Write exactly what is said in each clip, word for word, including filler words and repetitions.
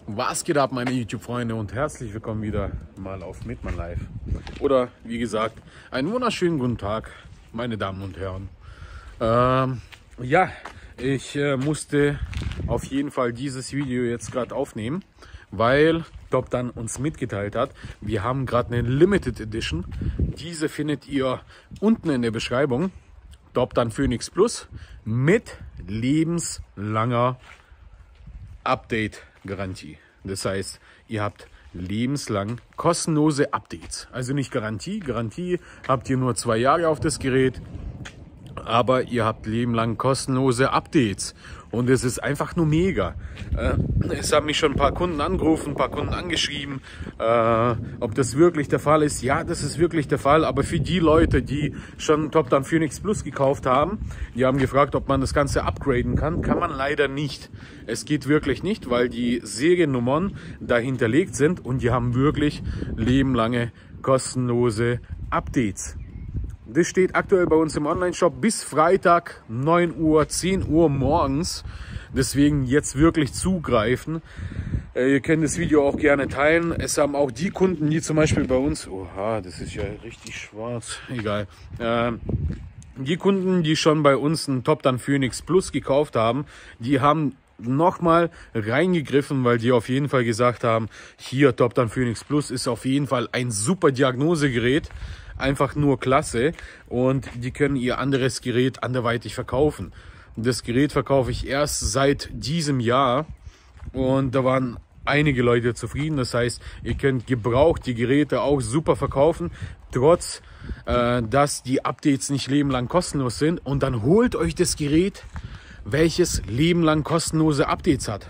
Was geht ab, meine YouTube-Freunde, und herzlich willkommen wieder mal auf Mitmann Live. Oder wie gesagt, einen wunderschönen guten Tag, meine Damen und Herren. Ähm, ja, ich äh, musste auf jeden Fall dieses Video jetzt gerade aufnehmen, weil Topdan uns mitgeteilt hat, wir haben gerade eine Limited Edition. Diese findet ihr unten in der Beschreibung. Topdan Phoenix Plus mit lebenslanger Update-Garantie. Das heißt, ihr habt lebenslang kostenlose Updates. Also nicht Garantie. Garantie habt ihr nur zwei Jahre auf das Gerät, aber ihr habt lebenlang kostenlose Updates. Und es ist einfach nur mega. Äh, es haben mich schon ein paar Kunden angerufen, ein paar Kunden angeschrieben, äh, ob das wirklich der Fall ist. Ja, das ist wirklich der Fall. Aber für die Leute, die schon Topdan Phoenix Plus gekauft haben, die haben gefragt, ob man das Ganze upgraden kann. Kann man leider nicht. Es geht wirklich nicht, weil die Seriennummern dahinterlegt sind und die haben wirklich lebenlange kostenlose Updates. Das steht aktuell bei uns im Online-Shop bis Freitag neun Uhr, zehn Uhr morgens. Deswegen jetzt wirklich zugreifen. Äh, ihr könnt das Video auch gerne teilen. Es haben auch die Kunden, die zum Beispiel bei uns... Oha, das ist ja richtig schwarz. Egal. Äh, die Kunden, die schon bei uns einen Topdan Phoenix Plus gekauft haben, die haben nochmal reingegriffen, weil die auf jeden Fall gesagt haben, hier Topdan Phoenix Plus ist auf jeden Fall ein super Diagnosegerät. Einfach nur klasse, und die können ihr anderes Gerät anderweitig verkaufen. Das Gerät verkaufe ich erst seit diesem Jahr und da waren einige Leute zufrieden. Das heißt, ihr könnt gebraucht die Geräte auch super verkaufen, trotz äh, dass die Updates nicht lebenlang kostenlos sind, und dann holt euch das Gerät, welches lebenlang kostenlose Updates hat.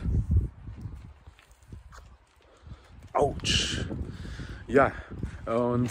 Autsch. Ja, und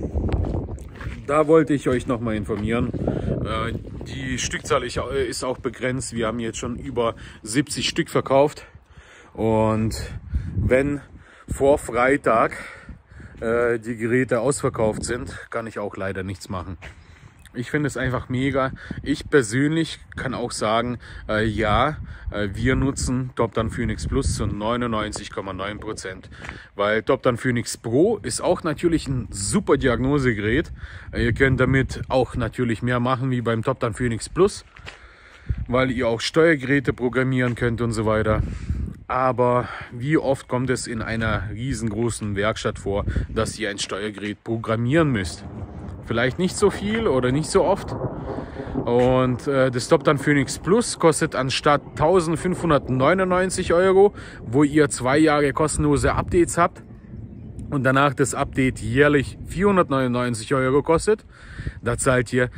da wollte ich euch noch mal informieren. Die Stückzahl ist auch begrenzt. Wir haben jetzt schon über siebzig Stück verkauft. Und wenn vor Freitag die Geräte ausverkauft sind, kann ich auch leider nichts machen. Ich finde es einfach mega. Ich persönlich kann auch sagen, äh, ja, äh, wir nutzen Topdan Phoenix Plus zu neunundneunzig Komma neun Prozent. Weil Topdan Phoenix Pro ist auch natürlich ein super Diagnosegerät. Äh, ihr könnt damit auch natürlich mehr machen wie beim Topdan Phoenix Plus, weil ihr auch Steuergeräte programmieren könnt und so weiter. Aber wie oft kommt es in einer riesengroßen Werkstatt vor, dass ihr ein Steuergerät programmieren müsst? Vielleicht nicht so viel oder nicht so oft. Und äh, das Topdan Phoenix Plus kostet anstatt eintausendfünfhundertneunundneunzig Euro, wo ihr zwei Jahre kostenlose Updates habt und danach das Update jährlich vierhundertneunundneunzig Euro kostet, da zahlt ihr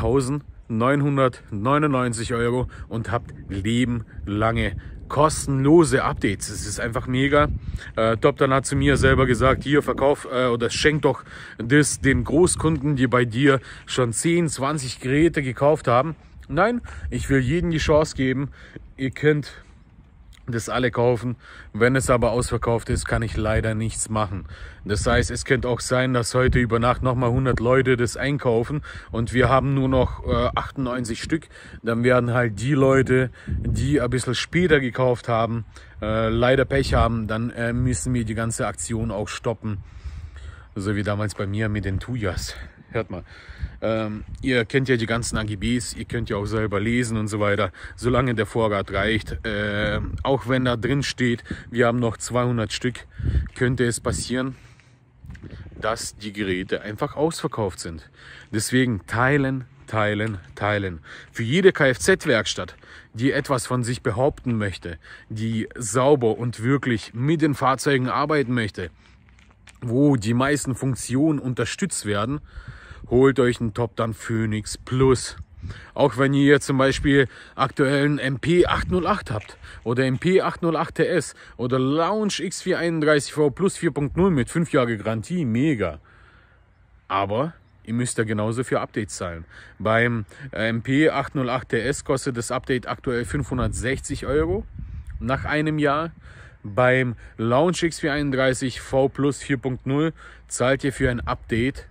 eintausendneunhundertneunundneunzig Euro und habt lebenlange kostenlose Updates. Es ist einfach mega. Äh, Topdan hat zu mir selber gesagt, hier verkauf äh, oder schenk doch das den Großkunden, die bei dir schon zehn, zwanzig Geräte gekauft haben. Nein, ich will jedem die Chance geben. Ihr könnt das alle kaufen. Wenn es aber ausverkauft ist, kann ich leider nichts machen. Das heißt, es könnte auch sein, dass heute über Nacht nochmal hundert Leute das einkaufen und wir haben nur noch äh, achtundneunzig Stück. Dann werden halt die Leute, die ein bisschen später gekauft haben, äh, leider Pech haben. Dann äh, müssen wir die ganze Aktion auch stoppen. So wie damals bei mir mit den Tuyas. Hört mal. Ähm, ihr kennt ja die ganzen A G Bs, ihr könnt ja auch selber lesen und so weiter, solange der Vorrat reicht. Äh, auch wenn da drin steht, wir haben noch zweihundert Stück, könnte es passieren, dass die Geräte einfach ausverkauft sind. Deswegen teilen, teilen, teilen. Für jede Kfz-Werkstatt, die etwas von sich behaupten möchte, die sauber und wirklich mit den Fahrzeugen arbeiten möchte, wo die meisten Funktionen unterstützt werden, holt euch einen Topdan Phoenix Plus. Auch wenn ihr jetzt zum Beispiel aktuellen M P achthundertacht habt oder M P achthundertacht T S oder Launch X vier einunddreißig V Plus vier Punkt null mit fünf Jahre Garantie, mega. Aber ihr müsst ja genauso für Updates zahlen. Beim M P achthundertacht T S kostet das Update aktuell fünfhundertsechzig Euro nach einem Jahr. Beim Launch X vier einunddreißig V Plus vier Punkt null zahlt ihr für ein Update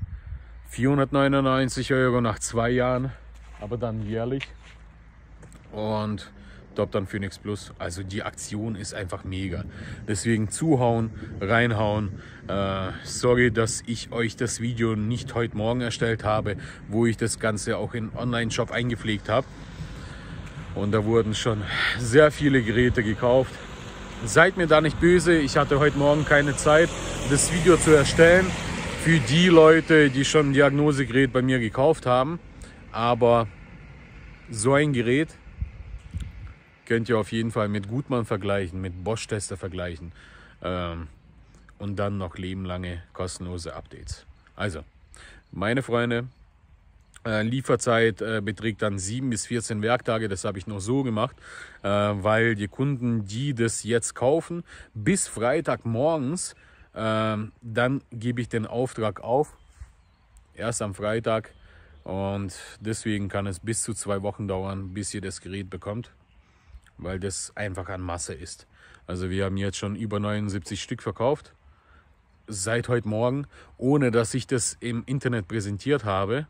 vierhundertneunundneunzig Euro nach zwei Jahren, aber dann jährlich. Und Topdan Phoenix Plus. Also die Aktion ist einfach mega. Deswegen zuhauen, reinhauen. Äh, sorry, dass ich euch das Video nicht heute Morgen erstellt habe, wo ich das Ganze auch in Online-Shop eingepflegt habe. Und da wurden schon sehr viele Geräte gekauft. Seid mir da nicht böse, ich hatte heute Morgen keine Zeit, das Video zu erstellen. Für die Leute, die schon ein Diagnosegerät bei mir gekauft haben. Aber so ein Gerät könnt ihr auf jeden Fall mit Gutmann vergleichen, mit Bosch-Tester vergleichen. Ähm, und dann noch lebenlange kostenlose Updates. Also, meine Freunde, äh, Lieferzeit äh, beträgt dann sieben bis vierzehn Werktage. Das habe ich nur so gemacht, äh, weil die Kunden, die das jetzt kaufen, bis Freitag morgens, äh, dann gebe ich den Auftrag auf. Erst am Freitag. Und deswegen kann es bis zu zwei Wochen dauern, bis ihr das Gerät bekommt. Weil das einfach an Masse ist. Also wir haben jetzt schon über neunundsiebzig Stück verkauft. Seit heute Morgen, ohne dass ich das im Internet präsentiert habe.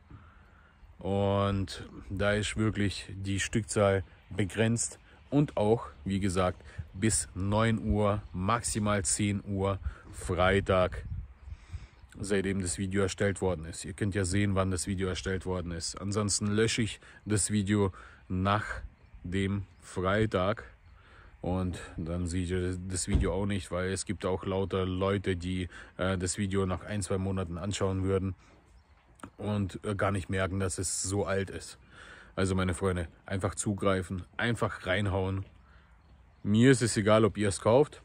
Und da ist wirklich die Stückzahl begrenzt. Und auch, wie gesagt, bis neun Uhr, maximal zehn Uhr, Freitag, seitdem das Video erstellt worden ist. Ihr könnt ja sehen, wann das Video erstellt worden ist. Ansonsten lösche ich das Video nach dem Freitag. Und dann seht ihr das Video auch nicht, weil es gibt auch lauter Leute, die äh, das Video nach ein, zwei Monaten anschauen würden und äh, gar nicht merken, dass es so alt ist. Also meine Freunde, einfach zugreifen, einfach reinhauen. Mir ist es egal, ob ihr es kauft,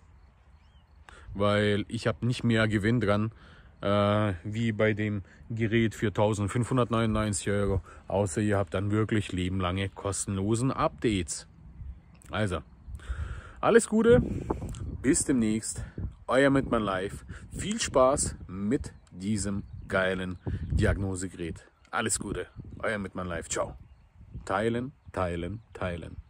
weil ich habe nicht mehr Gewinn dran, äh, wie bei dem Gerät für eintausendfünfhundertneunundneunzig Euro, außer ihr habt dann wirklich lebenlange kostenlosen Updates. Also, alles Gute, bis demnächst, euer Mitmann Live. Viel Spaß mit diesem geilen Diagnosegerät. Alles Gute, euer Mitmann Live. Ciao. Teilen, teilen, teilen.